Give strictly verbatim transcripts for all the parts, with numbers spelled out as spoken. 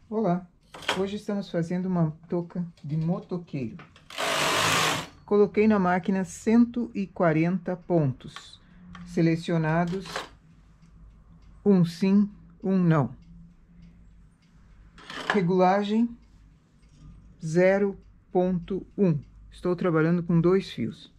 Olá, hoje estamos fazendo uma touca de motoqueiro. Coloquei na máquina cento e quarenta pontos, selecionados um sim, um não. Regulagem zero ponto um. Estou trabalhando com dois fios.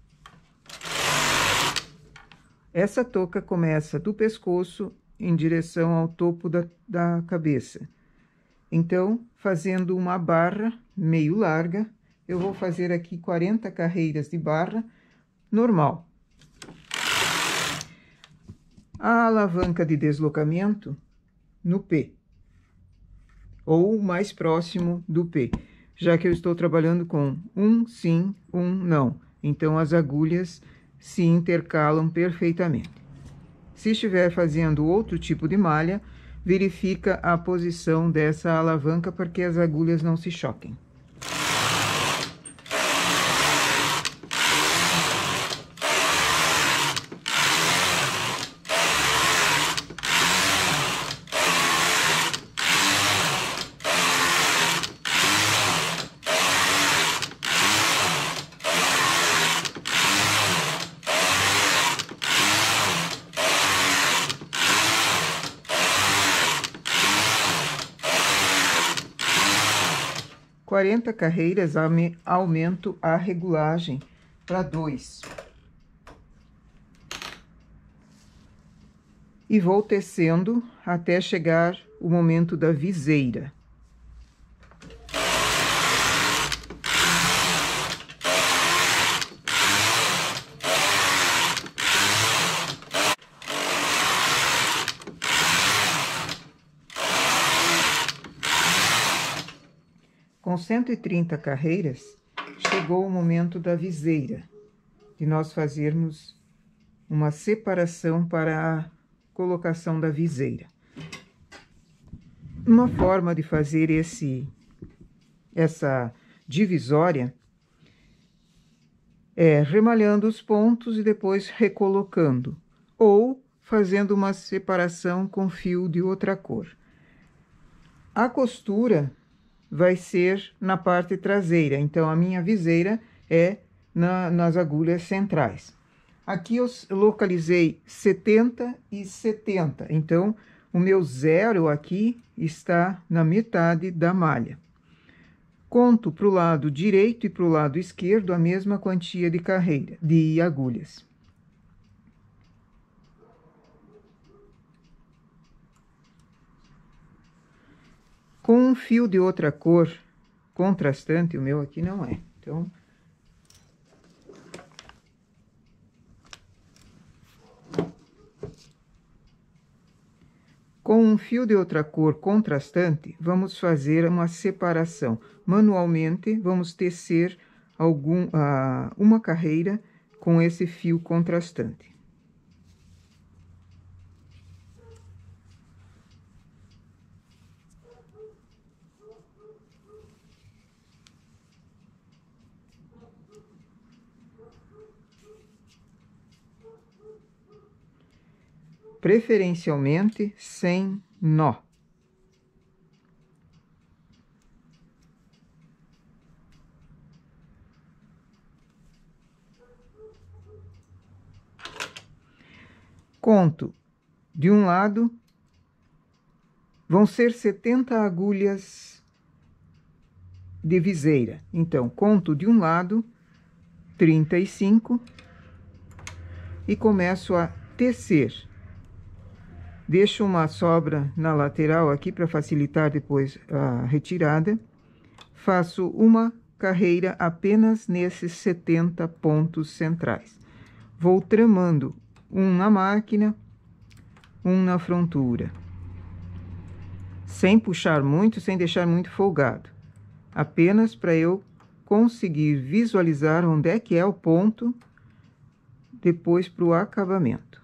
Essa touca começa do pescoço em direção ao topo da, da cabeça. Então, fazendo uma barra meio larga, eu vou fazer aqui quarenta carreiras de barra normal. A alavanca de deslocamento no P, ou mais próximo do P, já que eu estou trabalhando com um sim, um não. Então, as agulhas se intercalam perfeitamente. Se estiver fazendo outro tipo de malha, verifica a posição dessa alavanca para que as agulhas não se choquem. quarenta carreiras, aumento a regulagem para dois. E vou tecendo até chegar o momento da viseira. Com cento e trinta carreiras, chegou o momento da viseira, de nós fazermos uma separação para a colocação da viseira. Uma forma de fazer esse, essa divisória é remalhando os pontos e depois recolocando, ou fazendo uma separação com fio de outra cor. A costura vai ser na parte traseira, então a minha viseira é na, nas agulhas centrais. Aqui eu localizei setenta e setenta, então o meu zero aqui está na metade da malha. Conto para o lado direito e para o lado esquerdo a mesma quantia de carreira, de agulhas. Com um fio de outra cor, contrastante, o meu aqui não é, então... Com um fio de outra cor contrastante, vamos fazer uma separação. Manualmente, vamos tecer algum, uh, uma carreira com esse fio contrastante. Preferencialmente sem nó. Conto de um lado, vão ser setenta agulhas de viseira. Então, conto de um lado, trinta e cinco, e começo a tecer. Deixo uma sobra na lateral aqui para facilitar depois a retirada. Faço uma carreira apenas nesses setenta pontos centrais. Vou tramando um na máquina, um na frontura. Sem puxar muito, sem deixar muito folgado. Apenas para eu conseguir visualizar onde é que é o ponto depois para o acabamento.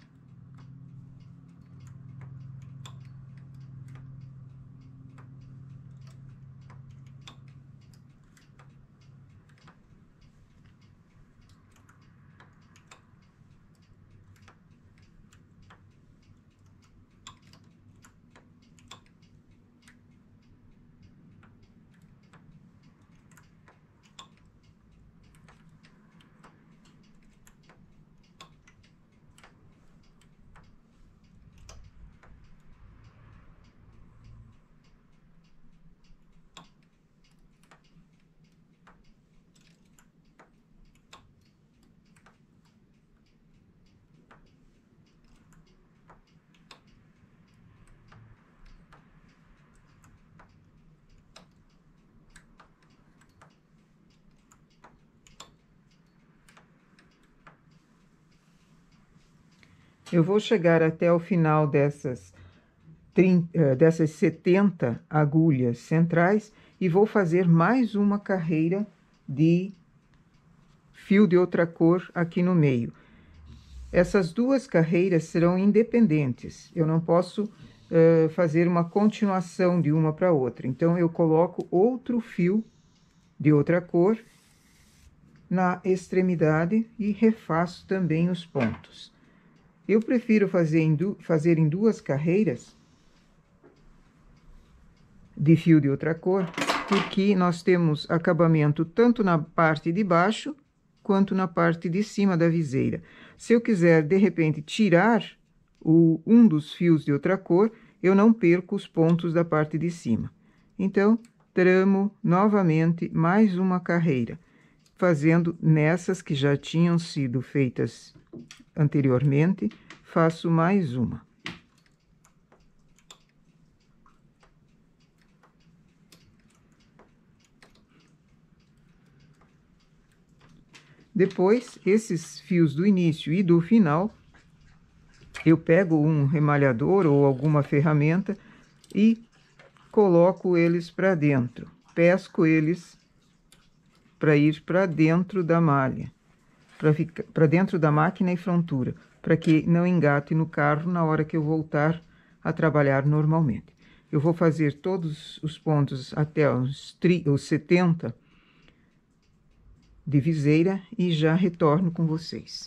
Eu vou chegar até o final dessas, trinta, dessas setenta agulhas centrais e vou fazer mais uma carreira de fio de outra cor aqui no meio. Essas duas carreiras serão independentes, eu não posso uh, fazer uma continuação de uma para outra. Então, eu coloco outro fio de outra cor na extremidade e refaço também os pontos. Eu prefiro fazer em, du fazer em duas carreiras de fio de outra cor, porque nós temos acabamento tanto na parte de baixo quanto na parte de cima da viseira. Se eu quiser, de repente, tirar o, um dos fios de outra cor, eu não perco os pontos da parte de cima. Então, tramo novamente mais uma carreira, fazendo nessas que já tinham sido feitas anteriormente, faço mais uma. Depois, esses fios do início e do final, eu pego um remalhador ou alguma ferramenta e coloco eles para dentro. Pesco eles para ir para dentro da malha, para ficar para dentro da máquina e frontura, para que não engate no carro na hora que eu voltar a trabalhar normalmente. Eu vou fazer todos os pontos até os, os setenta de viseira e já retorno com vocês.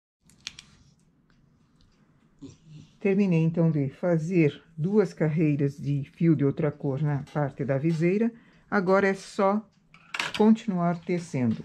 Terminei então de fazer duas carreiras de fio de outra cor na parte da viseira. Agora é só continuar tecendo.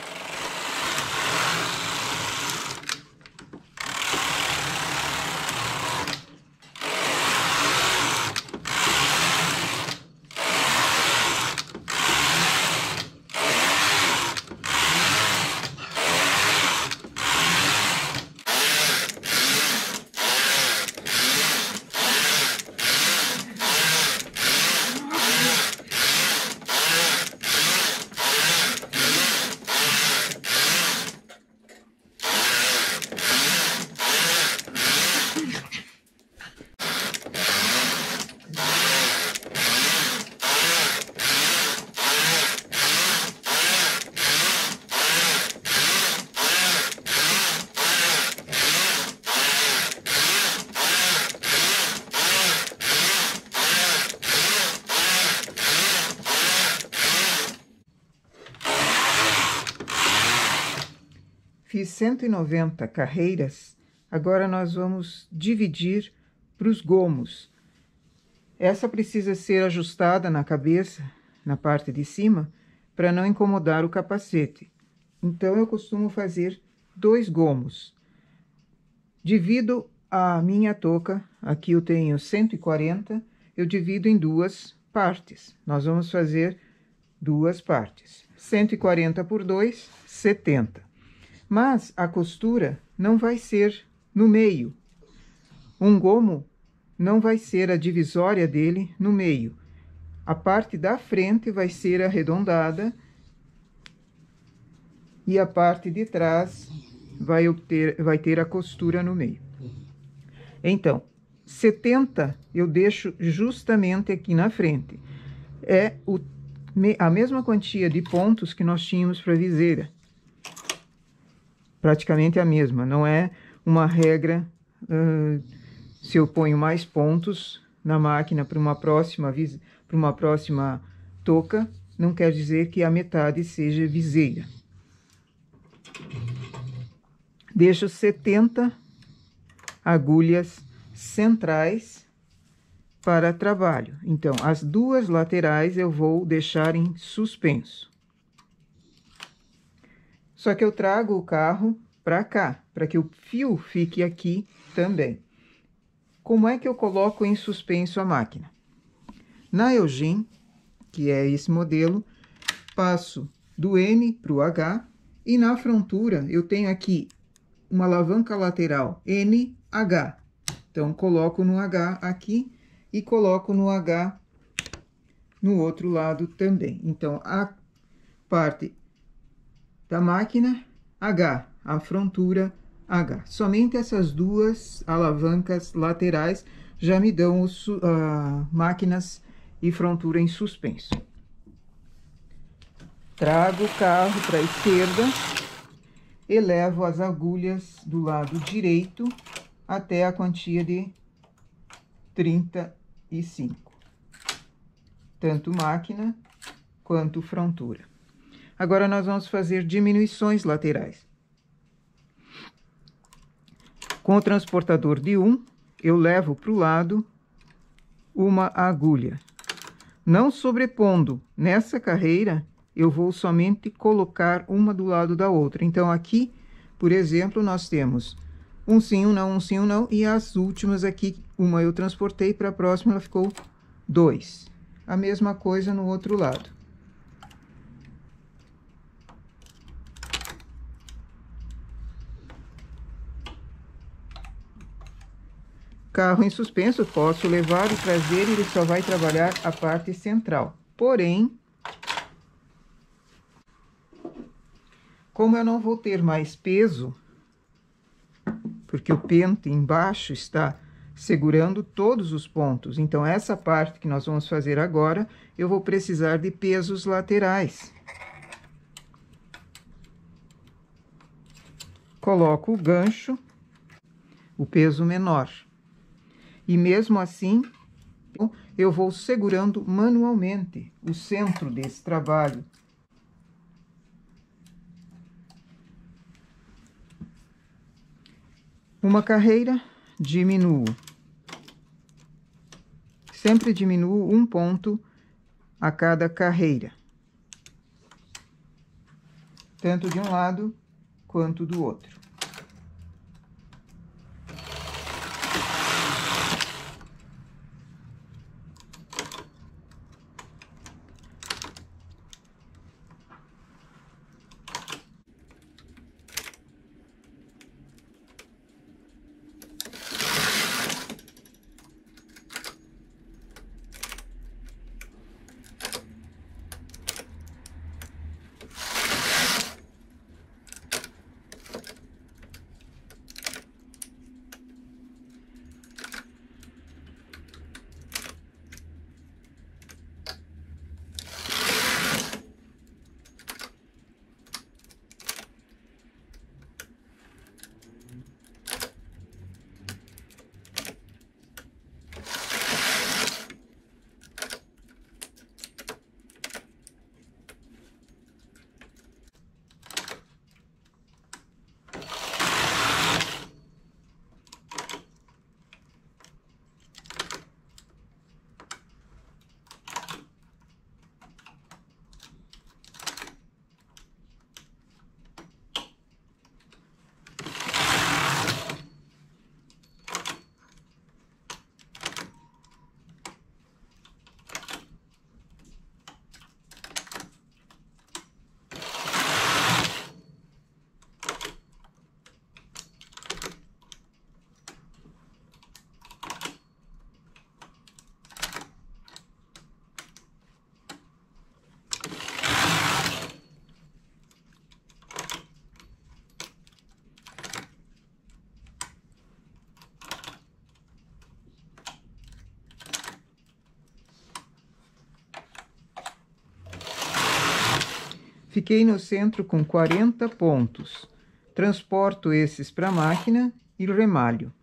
Fiz cento e noventa carreiras, agora nós vamos dividir para os gomos. Essa precisa ser ajustada na cabeça, na parte de cima, para não incomodar o capacete. Então, eu costumo fazer dois gomos. Divido a minha touca, aqui eu tenho cento e quarenta, eu divido em duas partes. Nós vamos fazer duas partes. cento e quarenta por dois, setenta. Mas a costura não vai ser no meio. Um gomo não vai ser a divisória dele no meio. A parte da frente vai ser arredondada e a parte de trás vai, obter, vai ter a costura no meio. Então, setenta eu deixo justamente aqui na frente. É o, a mesma quantia de pontos que nós tínhamos para a viseira. Praticamente a mesma, não é uma regra, uh, se eu ponho mais pontos na máquina para uma próxima, para uma próxima touca, não quer dizer que a metade seja viseira. Deixo setenta agulhas centrais para trabalho. Então, as duas laterais eu vou deixar em suspenso. Só que eu trago o carro para cá, para que o fio fique aqui também. Como é que eu coloco em suspenso a máquina? Na Eugene, que é esse modelo, passo do N para o H e na frontura eu tenho aqui uma alavanca lateral N H. Então, coloco no H aqui e coloco no H no outro lado também. Então, a parte da máquina, H, a frontura, H. Somente essas duas alavancas laterais já me dão os, uh, máquinas e frontura em suspenso. Trago o carro para a esquerda e levo as agulhas do lado direito até a quantia de trinta e cinco. Tanto máquina quanto frontura. Agora, nós vamos fazer diminuições laterais. Com o transportador de um, eu levo para o lado uma agulha. Não sobrepondo nessa carreira, eu vou somente colocar uma do lado da outra. Então, aqui, por exemplo, nós temos um sim, um não, um sim, um não. E as últimas aqui, uma eu transportei, para a próxima ela ficou dois. A mesma coisa no outro lado. Carro em suspenso, posso levar e trazer, ele só vai trabalhar a parte central. Porém, como eu não vou ter mais peso, porque o pente embaixo está segurando todos os pontos, então essa parte que nós vamos fazer agora, eu vou precisar de pesos laterais. Coloco o gancho, o peso menor. E mesmo assim, eu vou segurando manualmente o centro desse trabalho. Uma carreira, diminuo. Sempre diminuo um ponto a cada carreira. Tanto de um lado quanto do outro. Fiquei no centro com quarenta pontos. Transporto esses para a máquina e remalho.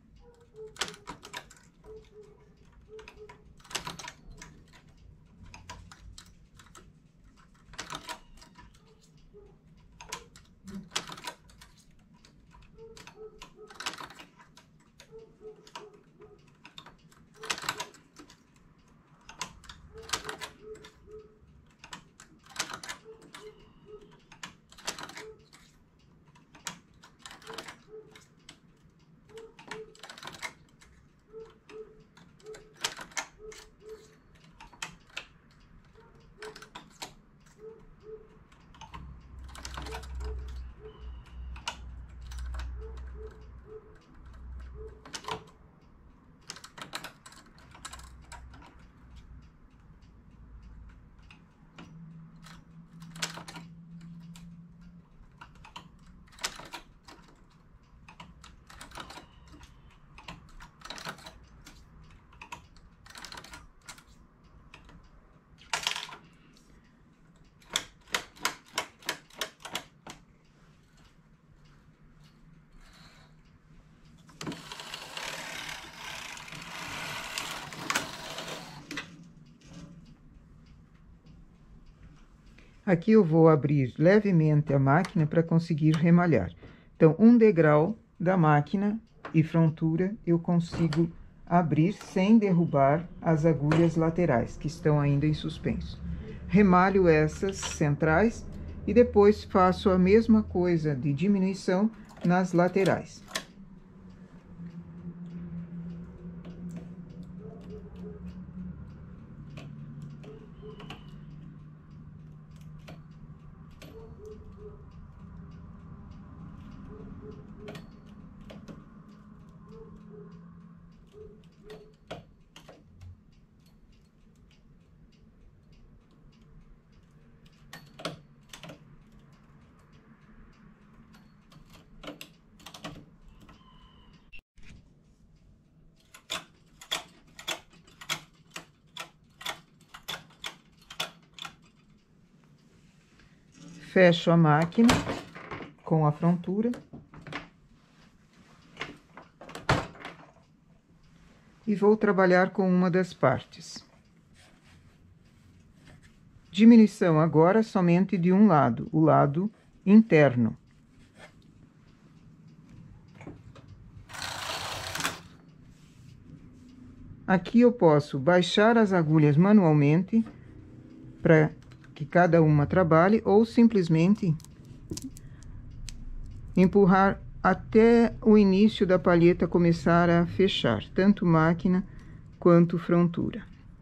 Aqui eu vou abrir levemente a máquina para conseguir remalhar. Então, um degrau da máquina e frontura eu consigo abrir sem derrubar as agulhas laterais, que estão ainda em suspenso. Remalho essas centrais e depois faço a mesma coisa de diminuição nas laterais. Fecho a máquina com a frontura e vou trabalhar com uma das partes. Diminuição agora somente de um lado, o lado interno. Aqui eu posso baixar as agulhas manualmente para que cada uma trabalhe, ou simplesmente empurrar até o início da palheta começar a fechar, tanto máquina quanto frontura.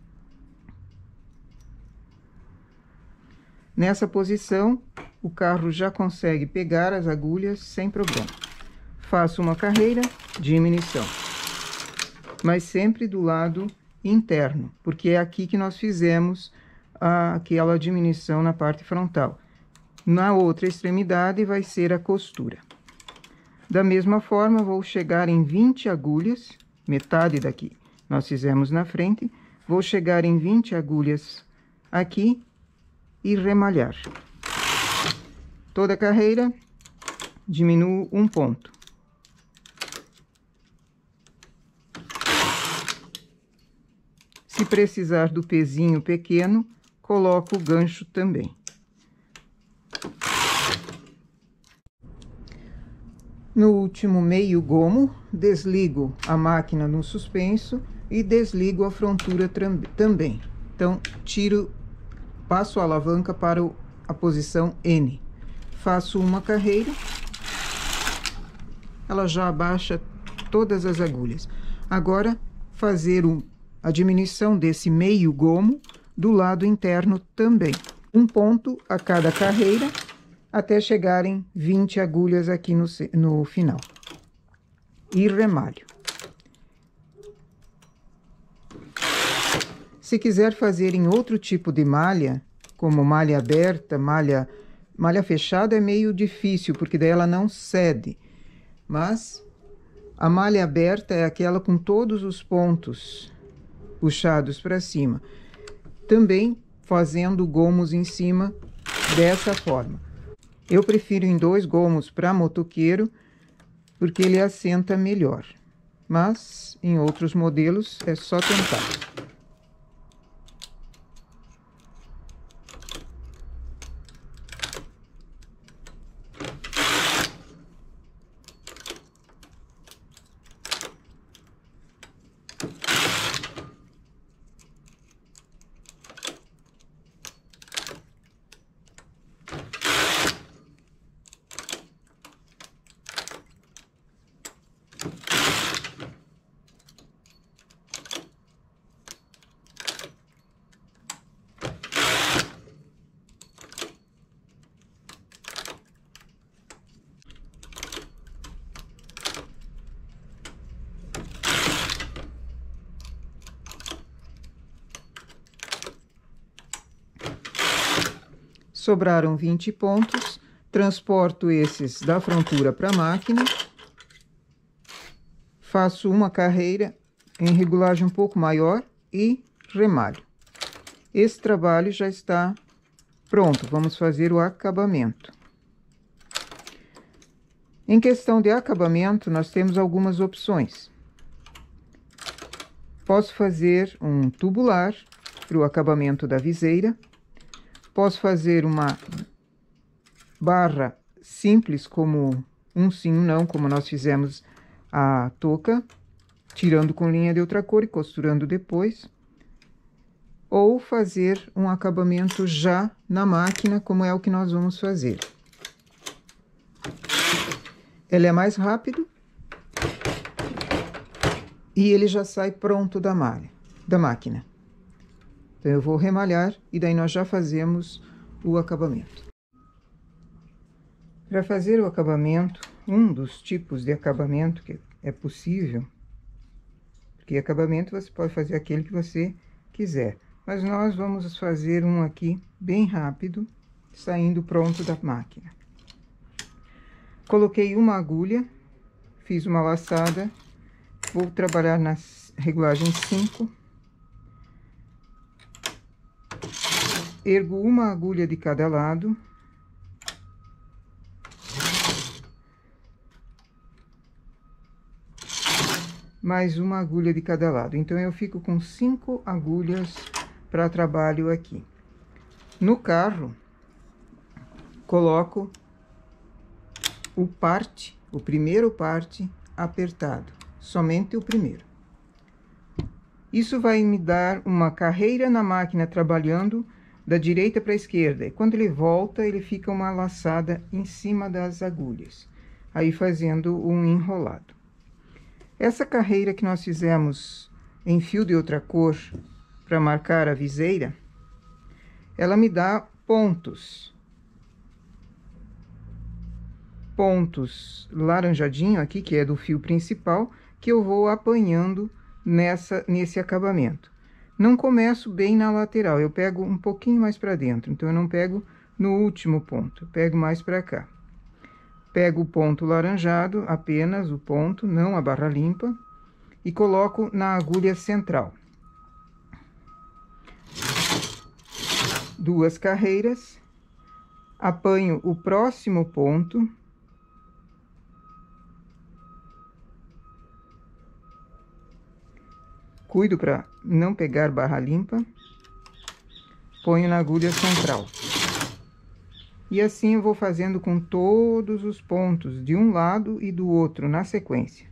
Nessa posição, o carro já consegue pegar as agulhas sem problema. Faço uma carreira, diminuição, mas sempre do lado interno, porque é aqui que nós fizemos aquela diminuição na parte frontal. Na outra extremidade vai ser a costura. Da mesma forma, vou chegar em vinte agulhas, metade daqui nós fizemos na frente, vou chegar em vinte agulhas aqui e remalhar. Toda a carreira, diminuo um ponto. Se precisar do pezinho pequeno, coloco o gancho também. No último meio gomo, desligo a máquina no suspenso e desligo a frontura também. Então, tiro, passo a alavanca para a posição N. Faço uma carreira, ela já abaixa todas as agulhas. Agora, fazer um, a diminuição desse meio gomo do lado interno também. Um ponto a cada carreira, até chegarem vinte agulhas aqui no, no final. E remalho. Se quiser fazer em outro tipo de malha, como malha aberta, malha, malha fechada, é meio difícil, porque daí ela não cede. Mas a malha aberta é aquela com todos os pontos puxados para cima. Também fazendo gomos em cima dessa forma. Eu prefiro em dois gomos para motoqueiro, porque ele assenta melhor. Mas em outros modelos é só tentar. Sobraram vinte pontos, transporto esses da frontura para a máquina, faço uma carreira em regulagem um pouco maior e remalho. Esse trabalho já está pronto, vamos fazer o acabamento. Em questão de acabamento, nós temos algumas opções. Posso fazer um tubular para o acabamento da viseira. Posso fazer uma barra simples, como um sim, um não, como nós fizemos a touca, tirando com linha de outra cor e costurando depois. Ou fazer um acabamento já na máquina, como é o que nós vamos fazer. Ele é mais rápido e ele já sai pronto da malha, da máquina. Então, eu vou remalhar e daí nós já fazemos o acabamento. Para fazer o acabamento, um dos tipos de acabamento que é possível, porque acabamento você pode fazer aquele que você quiser, mas nós vamos fazer um aqui bem rápido, saindo pronto da máquina. Coloquei uma agulha, fiz uma laçada, vou trabalhar na regulagem cinco. Ergo uma agulha de cada lado. Mais uma agulha de cada lado. Então, eu fico com cinco agulhas para trabalho aqui. No carro, coloco o parte, o primeiro parte apertado, somente o primeiro. Isso vai me dar uma carreira na máquina trabalhando da direita para a esquerda. E quando ele volta, ele fica uma laçada em cima das agulhas, aí fazendo um enrolado. Essa carreira que nós fizemos em fio de outra cor para marcar a viseira, ela me dá pontos. Pontos laranjadinho aqui, que é do fio principal, que eu vou apanhando nessa, nesse acabamento. Não começo bem na lateral, eu pego um pouquinho mais para dentro, então eu não pego no último ponto, eu pego mais para cá. Pego o ponto laranjado, apenas o ponto, não a barra limpa, e coloco na agulha central. Duas carreiras, apanho o próximo ponto, cuido para não pegar barra limpa, ponho na agulha central. E assim eu vou fazendo com todos os pontos de um lado e do outro na sequência.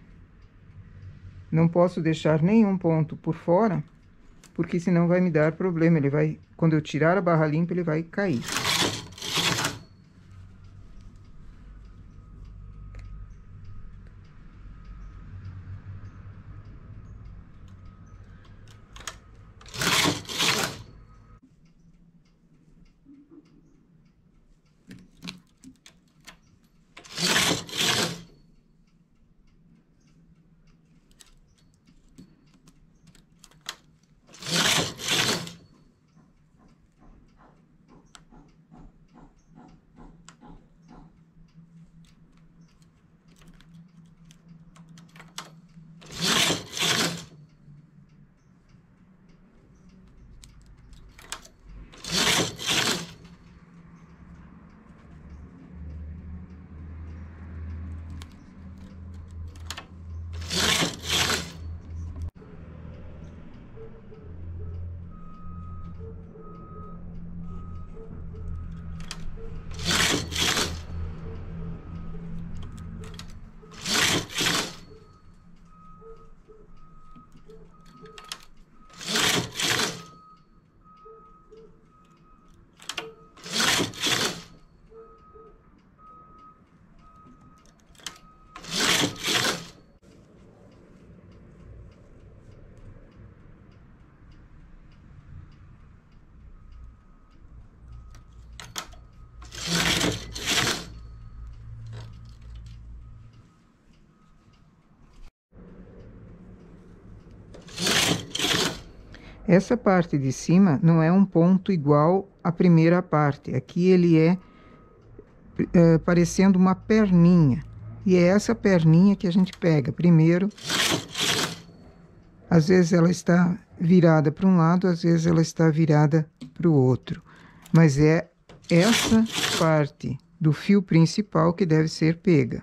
Não posso deixar nenhum ponto por fora, porque senão vai me dar problema. Ele vai, quando eu tirar a barra limpa, ele vai cair. Essa parte de cima não é um ponto igual à primeira parte. Aqui ele é, é parecendo uma perninha. E é essa perninha que a gente pega primeiro. Às vezes ela está virada para um lado, às vezes ela está virada para o outro. Mas é essa parte do fio principal que deve ser pega.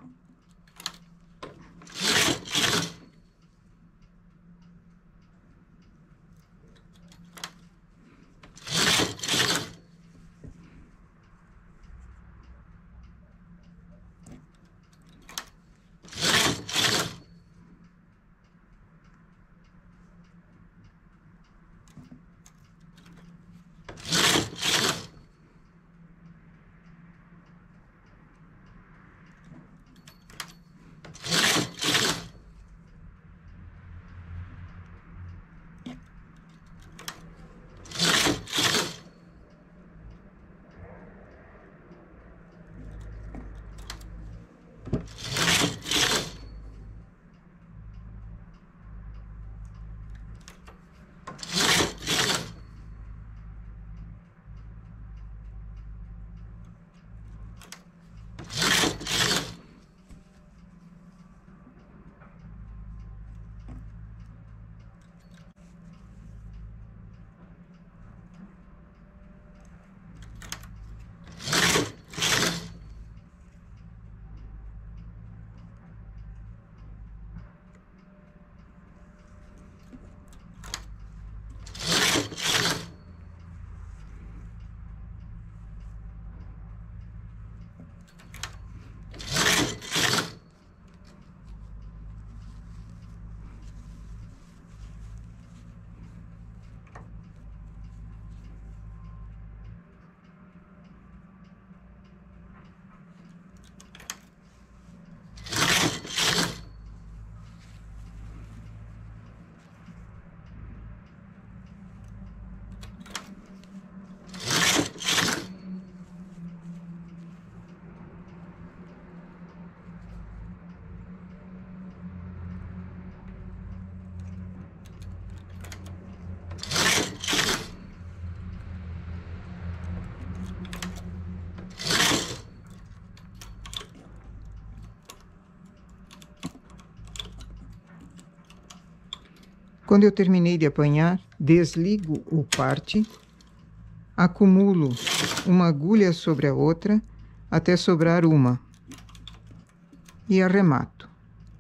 Quando eu terminei de apanhar, desligo o parte, acumulo uma agulha sobre a outra até sobrar uma e arremato.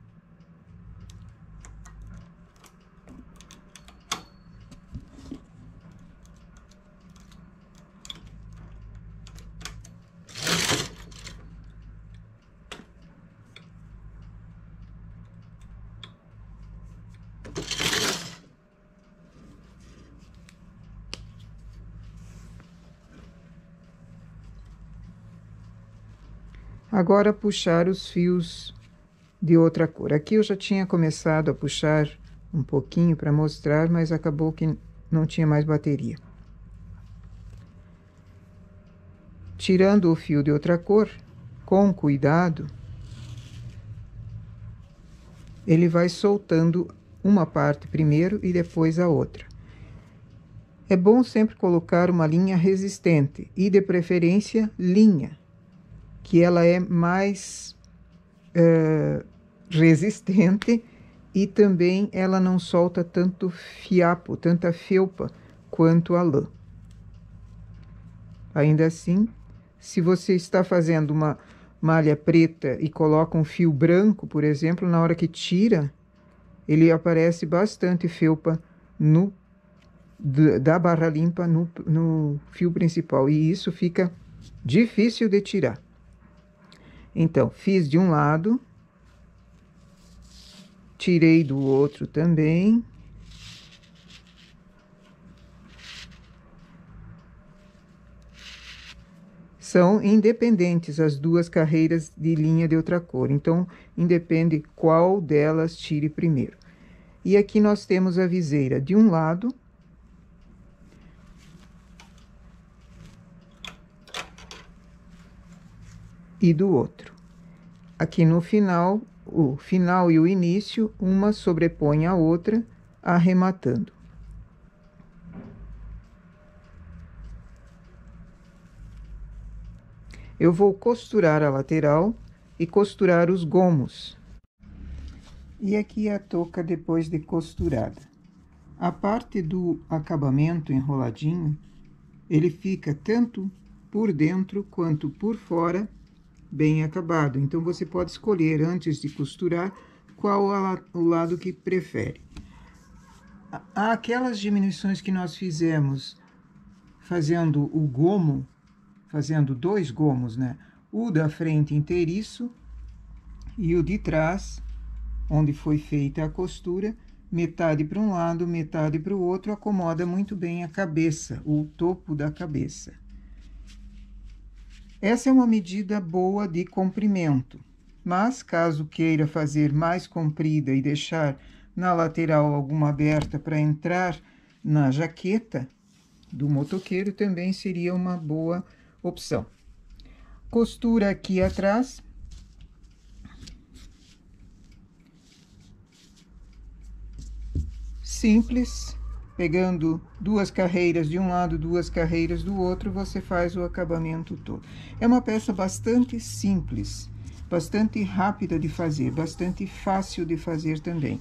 Agora, puxar os fios de outra cor. Aqui eu já tinha começado a puxar um pouquinho para mostrar, mas acabou que não tinha mais bateria. Tirando o fio de outra cor, com cuidado, ele vai soltando uma parte primeiro e depois a outra. É bom sempre colocar uma linha resistente e, de preferência, linha, que ela é mais é, resistente e também ela não solta tanto fiapo, tanta felpa quanto a lã. Ainda assim, se você está fazendo uma malha preta e coloca um fio branco, por exemplo, na hora que tira, ele aparece bastante felpa no, da barra limpa no, no fio principal, e isso fica difícil de tirar. Então, fiz de um lado, tirei do outro também. São independentes as duas carreiras de linha de outra cor, então independe qual delas tire primeiro. E aqui nós temos a viseira de um lado e do outro. Aqui no final, o final e o início, uma sobrepõe a outra, arrematando. Eu vou costurar a lateral e costurar os gomos. E aqui a touca depois de costurada. A parte do acabamento enroladinho, ele fica tanto por dentro quanto por fora bem acabado. Então, você pode escolher, antes de costurar, qual a, o lado que prefere. Aquelas diminuições que nós fizemos fazendo o gomo, fazendo dois gomos, né? O da frente inteiriço e o de trás, onde foi feita a costura, metade para um lado, metade para o outro, acomoda muito bem a cabeça, o topo da cabeça. Essa é uma medida boa de comprimento, mas caso queira fazer mais comprida e deixar na lateral alguma aberta para entrar na jaqueta do motoqueiro, também seria uma boa opção. Costura aqui atrás. Simples. Pegando duas carreiras de um lado, duas carreiras do outro, você faz o acabamento todo. É uma peça bastante simples, bastante rápida de fazer, bastante fácil de fazer também.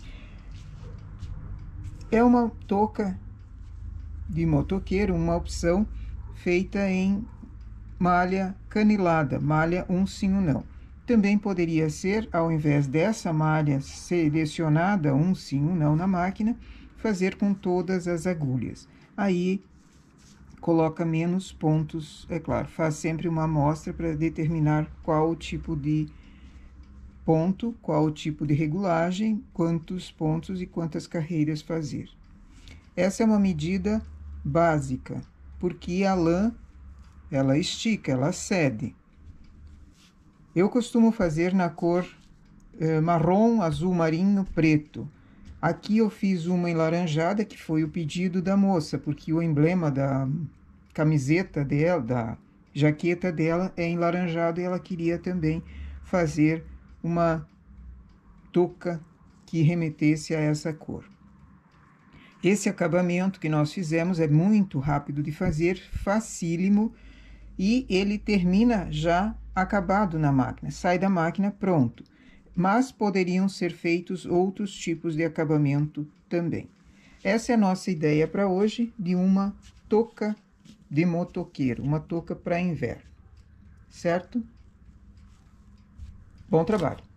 É uma touca de motoqueiro, uma opção feita em malha canilada, malha um sim um não. Também poderia ser, ao invés dessa malha selecionada um sim um não na máquina, fazer com todas as agulhas. Aí, coloca menos pontos, é claro, faz sempre uma amostra para determinar qual o tipo de ponto, qual o tipo de regulagem, quantos pontos e quantas carreiras fazer. Essa é uma medida básica, porque a lã, ela estica, ela cede. Eu costumo fazer na cor eh, marrom, azul marinho, preto. Aqui eu fiz uma enlaranjada, que foi o pedido da moça, porque o emblema da camiseta dela, da jaqueta dela, é enlaranjado, e ela queria também fazer uma touca que remetesse a essa cor. Esse acabamento que nós fizemos é muito rápido de fazer, facílimo, e ele termina já acabado na máquina, sai da máquina pronto. Mas poderiam ser feitos outros tipos de acabamento também. essa é a nossa ideia para hoje de uma touca de motoqueiro, uma touca para inverno, certo? Bom trabalho!